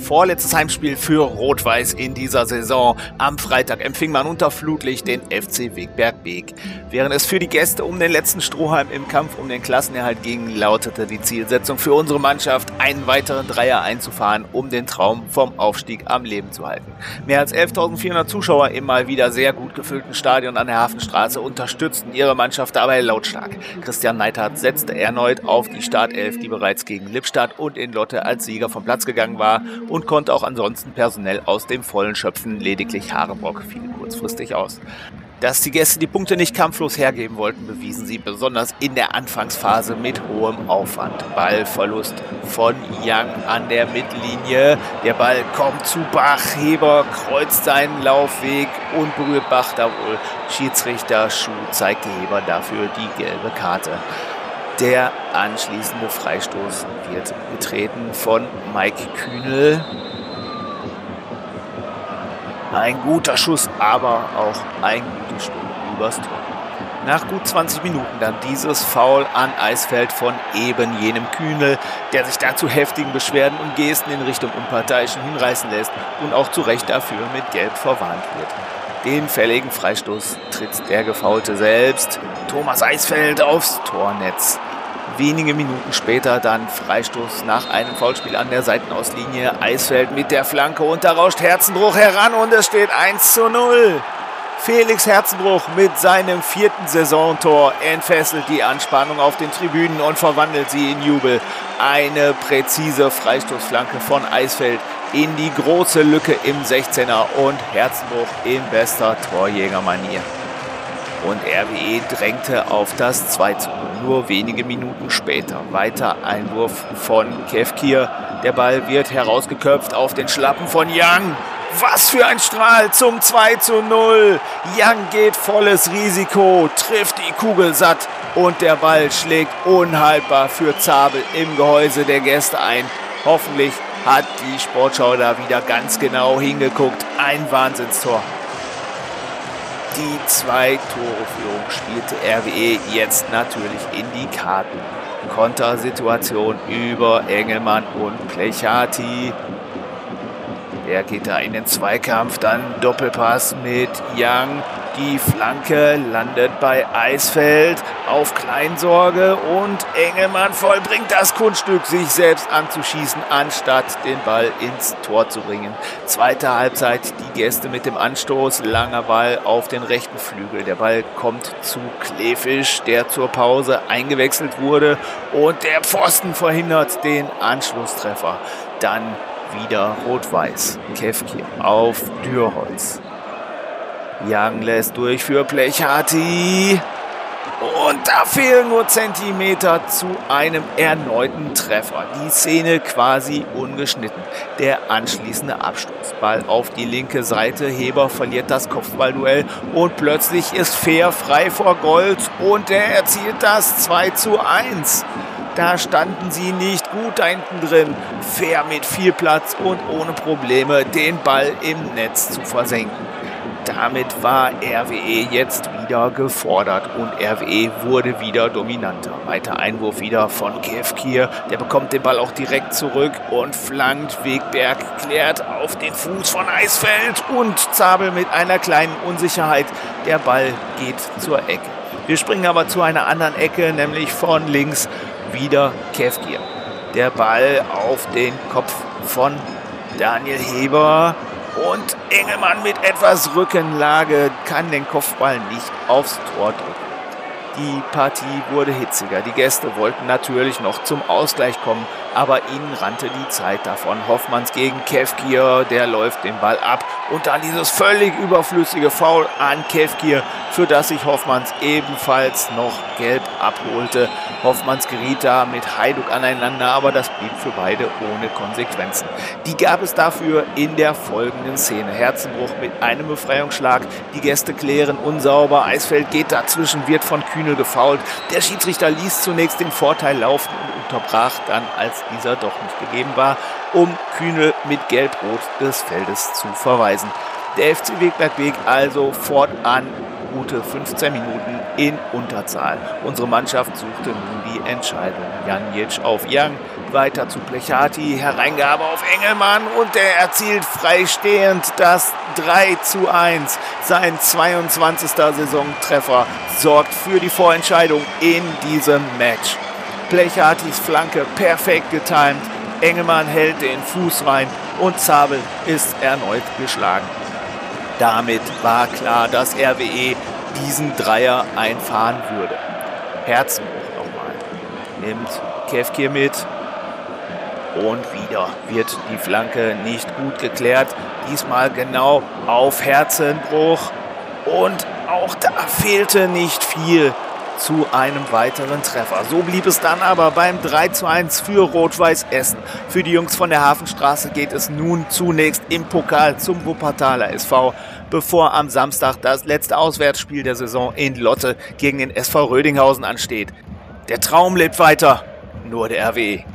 vorletztes Heimspiel für Rot-Weiß in dieser Saison. Am Freitag empfing man unter Flutlicht den FC Wegberg-Beek. Während es für die Gäste um den letzten Strohhalm im Kampf um den Klassenerhalt ging, lautete die Zielsetzung für unsere Mannschaft, einen weiteren Dreier einzufahren, um den Traum vom Aufstieg am Leben zu halten. Mehr als 11.400 Zuschauer im mal wieder sehr gut gefüllten Stadion an der Hafenstraße unterstützten ihre Mannschaft dabei lautstark. Christian Neithardt setzte erneut auf die Startelf, die bereits gegen Lippstadt und in Lotte als Sieger vom Platz gegangen war, und konnte auch ansonsten personell aus dem Vollen schöpfen. Lediglich Harenbrock fiel kurzfristig aus. Dass die Gäste die Punkte nicht kampflos hergeben wollten, bewiesen sie besonders in der Anfangsphase mit hohem Aufwand. Ballverlust von Young an der Mittellinie. Der Ball kommt zu Bach. Heber kreuzt seinen Laufweg und berührt Bach da wohl. Schiedsrichter Schuh zeigte Heber dafür die gelbe Karte. Der anschließende Freistoß wird getreten von Mike Kühnel. Ein guter Schuss, aber auch ein gutes Stück übers Tor. Nach gut 20 Minuten dann dieses Foul an Eisfeld von eben jenem Kühnel, der sich da zu heftigen Beschwerden und Gesten in Richtung Unparteiischen hinreißen lässt und auch zu Recht dafür mit Gelb verwarnt wird. Den fälligen Freistoß tritt der Gefaulte selbst, Thomas Eisfeld, aufs Tornetz. Wenige Minuten später dann Freistoß nach einem Foulspiel an der Seitenauslinie. Eisfeld mit der Flanke und da rauscht Herzenbruch heran und es steht 1:0. Felix Herzenbruch mit seinem 4. Saisontor entfesselt die Anspannung auf den Tribünen und verwandelt sie in Jubel. Eine präzise Freistoßflanke von Eisfeld in die große Lücke im 16er und Herzenbruch in bester Torjägermanier. Und RWE drängte auf das 2:0 nur wenige Minuten später. Weiter Einwurf von Kevkir. Der Ball wird herausgeköpft auf den Schlappen von Young. Was für ein Strahl zum 2:0. Young geht volles Risiko, trifft die Kugel satt und der Ball schlägt unhaltbar für Zabel im Gehäuse der Gäste ein. Hoffentlich hat die Sportschau da wieder ganz genau hingeguckt. Ein Wahnsinnstor. Die 2-Tore-Führung spielte RWE jetzt natürlich in die Karten. Kontersituation über Engelmann und Plechati. Der geht da in den Zweikampf, dann Doppelpass mit Young. Die Flanke landet bei Eisfeld auf Kleinsorge und Engelmann vollbringt das Kunststück, sich selbst anzuschießen, anstatt den Ball ins Tor zu bringen. Zweite Halbzeit, die Gäste mit dem Anstoß, langer Ball auf den rechten Flügel. Der Ball kommt zu Klefisch, der zur Pause eingewechselt wurde, und der Pfosten verhindert den Anschlusstreffer. Dann wieder Rot-Weiß. Kevkir auf Dürholz. Young lässt durch für Plechati. Und da fehlen nur Zentimeter zu einem erneuten Treffer. Die Szene quasi ungeschnitten. Der anschließende Abstoß. Ball auf die linke Seite. Heber verliert das Kopfballduell. Und plötzlich ist Fehr frei vor Gold. Und er erzielt das 2:1. Da standen sie nicht gut da hinten drin. Fehr mit viel Platz und ohne Probleme den Ball im Netz zu versenken. Damit war RWE jetzt wieder gefordert und RWE wurde wieder dominanter. Weiter Einwurf wieder von Kevkir. Der bekommt den Ball auch direkt zurück und flankt. Wegberg klärt auf den Fuß von Eisfeld und Zabel mit einer kleinen Unsicherheit. Der Ball geht zur Ecke. Wir springen aber zu einer anderen Ecke, nämlich von links. Wieder Kevkir. Der Ball auf den Kopf von Daniel Heber. Und Engelmann mit etwas Rückenlage kann den Kopfball nicht aufs Tor drücken. Die Partie wurde hitziger. Die Gäste wollten natürlich noch zum Ausgleich kommen, aber ihnen rannte die Zeit davon. Hoffmanns gegen Kevkir, der läuft den Ball ab. Und dann dieses völlig überflüssige Foul an Kevkir, für das sich Hoffmanns ebenfalls noch gelb abholte. Hoffmanns geriet da mit Hajduk aneinander, aber das blieb für beide ohne Konsequenzen. Die gab es dafür in der folgenden Szene. Herzenbruch mit einem Befreiungsschlag. Die Gäste klären unsauber. Eisfeld geht dazwischen, wird von Kühnel gefoult. Der Schiedsrichter ließ zunächst den Vorteil laufen und unterbrach dann, als dieser doch nicht gegeben war, um Kühnel mit Gelb-Rot des Feldes zu verweisen. Der FC Wegberg-Beek also fortan gute 15 Minuten in Unterzahl. Unsere Mannschaft suchte nun die Entscheidung. Janic auf Young, weiter zu Plechati, Hereingabe auf Engelmann und er erzielt freistehend das 3:1. Sein 22. Saisontreffer sorgt für die Vorentscheidung in diesem Match. Plechatis Flanke perfekt getimt, Engelmann hält den Fuß rein und Zabel ist erneut geschlagen. Damit war klar, dass RWE diesen Dreier einfahren würde. Herzenbruch nochmal. Nimmt Kevkir mit. Und wieder wird die Flanke nicht gut geklärt. Diesmal genau auf Herzenbruch. Und auch da fehlte nicht viel zu einem weiteren Treffer. So blieb es dann aber beim 3:1 für Rot-Weiß Essen. Für die Jungs von der Hafenstraße geht es nun zunächst im Pokal zum Wuppertaler SV, bevor am Samstag das letzte Auswärtsspiel der Saison in Lotte gegen den SV Rödinghausen ansteht. Der Traum lebt weiter, nur der RWE.